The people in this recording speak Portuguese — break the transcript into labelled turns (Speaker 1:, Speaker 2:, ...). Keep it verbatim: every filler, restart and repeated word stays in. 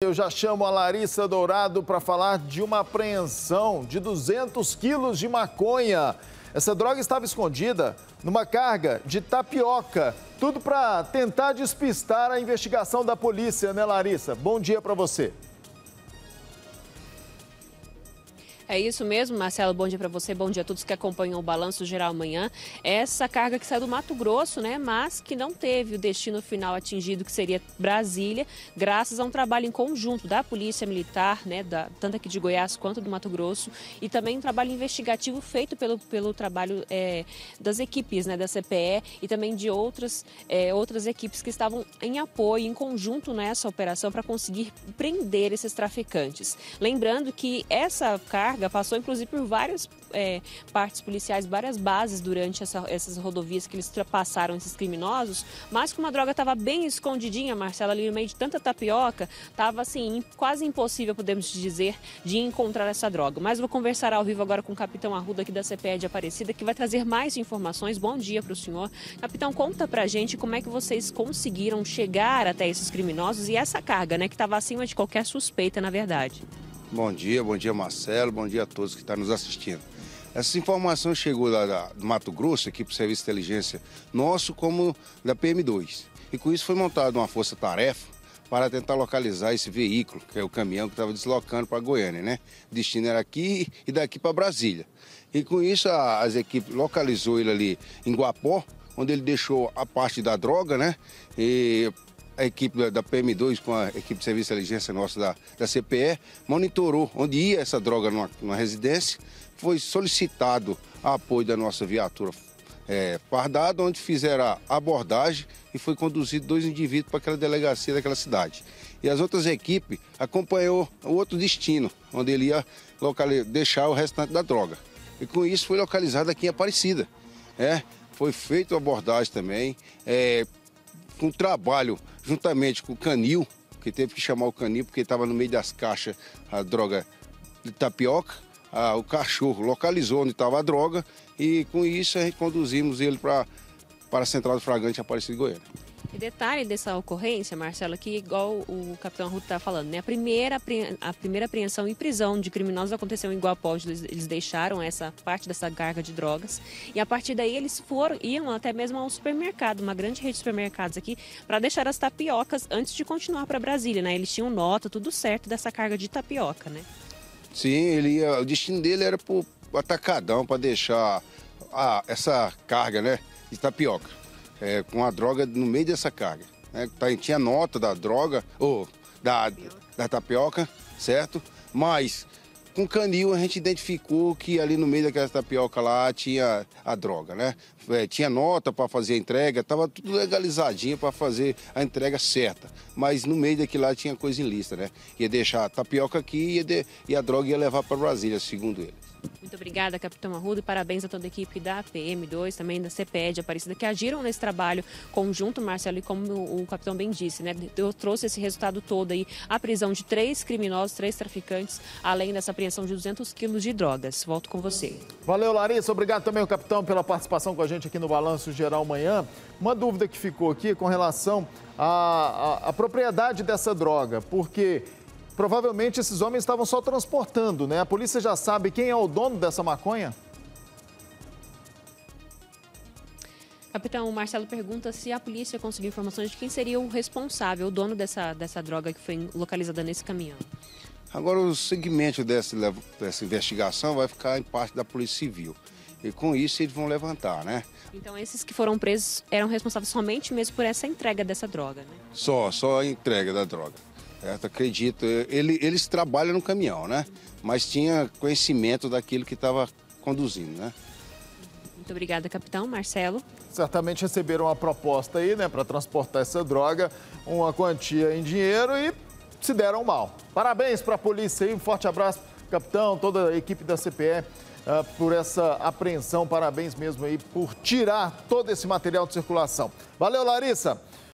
Speaker 1: Eu já chamo a Larissa Dourado para falar de uma apreensão de duzentos quilos de maconha. Essa droga estava escondida numa carga de tapioca. Tudo para tentar despistar a investigação da polícia, né, Larissa? Bom dia para você.
Speaker 2: É isso mesmo, Marcelo, bom dia para você, bom dia a todos que acompanham o Balanço Geral amanhã. Essa carga que saiu do Mato Grosso, né, mas que não teve o destino final atingido, que seria Brasília, graças a um trabalho em conjunto da Polícia Militar, né, da, tanto aqui de Goiás quanto do Mato Grosso, e também um trabalho investigativo feito pelo, pelo trabalho é, das equipes, né, da C P E e também de outras, é, outras equipes que estavam em apoio, em conjunto nessa operação para conseguir prender esses traficantes. Lembrando que essa carga passou, inclusive, por várias é, partes policiais, várias bases durante essa, essas rodovias que eles passaram, esses criminosos, mas como a droga estava bem escondidinha, Marcela, ali no meio de tanta tapioca, estava, assim, quase impossível, podemos dizer, de encontrar essa droga. Mas vou conversar ao vivo agora com o Capitão Arruda, aqui da C P E de Aparecida, que vai trazer mais informações. Bom dia para o senhor. Capitão, conta pra gente como é que vocês conseguiram chegar até esses criminosos e essa carga, né, que estava acima de qualquer suspeita, na verdade.
Speaker 3: Bom dia, bom dia Marcelo, bom dia a todos que estão nos assistindo. Essa informação chegou da, da, do Mato Grosso, aqui para o Serviço de Inteligência nosso, como da P M dois. E com isso foi montada uma força-tarefa para tentar localizar esse veículo, que é o caminhão que estava deslocando para Goiânia, né? O destino era aqui e daqui para Brasília. E com isso a, as equipes localizou ele ali em Guapó, onde ele deixou a parte da droga, né? E a equipe da P M dois com a equipe de serviço de inteligência nossa da, da C P E monitorou onde ia essa droga numa, numa residência. Foi solicitado a apoio da nossa viatura é, fardada, onde fizeram a abordagem e foi conduzido dois indivíduos para aquela delegacia daquela cidade. E as outras equipes acompanhou o outro destino, onde ele ia deixar o restante da droga. E com isso foi localizado aqui em Aparecida. É, foi feita a abordagem também, é, com trabalho juntamente com o canil, que teve que chamar o canil porque estava no meio das caixas a droga de tapioca. Ah, o cachorro localizou onde estava a droga e com isso a gente conduzimos ele para para a Central do Flagrante Aparecida de Goiânia.
Speaker 2: E detalhe dessa ocorrência, Marcelo, que igual o capitão Arruda está falando, né? A primeira, a primeira apreensão e prisão de criminosos aconteceu em Guapó, onde eles, eles deixaram essa parte dessa carga de drogas. E a partir daí eles foram, iam até mesmo ao supermercado, uma grande rede de supermercados aqui, para deixar as tapiocas antes de continuar para Brasília, né? Eles tinham nota, tudo certo dessa carga de tapioca, né?
Speaker 3: Sim, ele ia, o destino dele era para o atacadão, para deixar a, essa carga, né, de tapioca. É, com a droga no meio dessa carga. Né? Tinha nota da droga, ou da, da tapioca, certo? Mas com canil a gente identificou que ali no meio daquela tapioca lá tinha a droga, né? É, tinha nota para fazer a entrega, estava tudo legalizadinho para fazer a entrega certa. Mas no meio daquilo lá tinha coisa ilícita, né? Ia deixar a tapioca aqui e, ia de, e a droga ia levar para Brasília, segundo ele.
Speaker 2: Muito obrigada, capitão Arruda, e parabéns a toda a equipe da P M dois, também da C P E de Aparecida, que agiram nesse trabalho conjunto, Marcelo, e como o capitão bem disse, né, eu trouxe esse resultado todo aí, a prisão de três criminosos, três traficantes, além dessa apreensão de duzentos quilos de drogas. Volto com você.
Speaker 1: Valeu, Larissa. Obrigado também ao capitão pela participação com a gente aqui no Balanço Geral Manhã. Uma dúvida que ficou aqui com relação à, à, à propriedade dessa droga, porque provavelmente esses homens estavam só transportando, né? A polícia já sabe quem é o dono dessa maconha?
Speaker 2: Capitão, o Marcelo pergunta se a polícia conseguiu informações de quem seria o responsável, o dono dessa, dessa droga que foi localizada nesse caminhão.
Speaker 3: Agora, o segmento dessa, dessa investigação vai ficar em parte da Polícia Civil. E com isso eles vão levantar, né?
Speaker 2: Então esses que foram presos eram responsáveis somente mesmo por essa entrega dessa droga, né?
Speaker 3: Só, só a entrega da droga. Certo? Acredito. Ele, eles trabalham no caminhão, né? Mas tinha conhecimento daquilo que estava conduzindo, né?
Speaker 2: Muito obrigada, capitão. Marcelo.
Speaker 1: Certamente receberam uma proposta aí, né, para transportar essa droga, uma quantia em dinheiro e se deram mal. Parabéns para a polícia aí, um forte abraço, capitão, toda a equipe da C P E, uh, por essa apreensão. Parabéns mesmo aí por tirar todo esse material de circulação. Valeu, Larissa.